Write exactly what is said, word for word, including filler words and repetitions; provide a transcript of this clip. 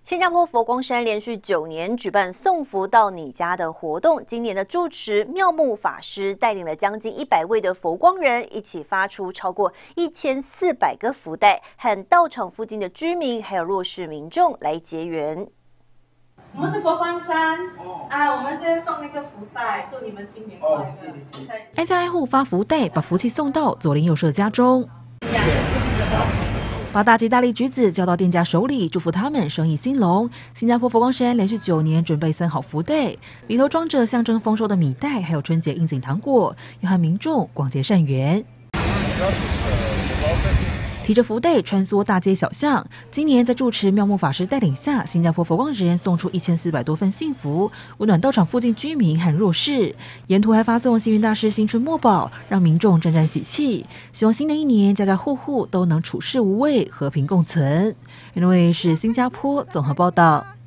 新加坡佛光山连续九年举办送福到你家的活动，今年的住持妙木法师带领了将近一百位的佛光人，一起发出超过一千四百个福袋，和道场附近的居民还有弱势民众来结缘。 我们是佛光山、哦、啊，我们现在送那个福袋，祝你们新年快乐！哦，谢谢谢谢。 挨家挨户发福袋，把福气送到左邻右舍家中。把大吉大利橘子交到店家手里，祝福他们生意兴隆。新加坡佛光山连续九年准备三好福袋，里头装着象征丰收的米袋，还有春节应景糖果，要和民众广结善缘。提着福袋穿梭大街小巷，今年在住持妙木法师带领下，新加坡佛光人送出一千四百多份幸福，温暖道场附近居民和弱势。沿途还发送星云大师新春墨宝，让民众沾沾喜气。希望新的一年家家户户都能处事无畏，和平共存。因为是新加坡综合报道。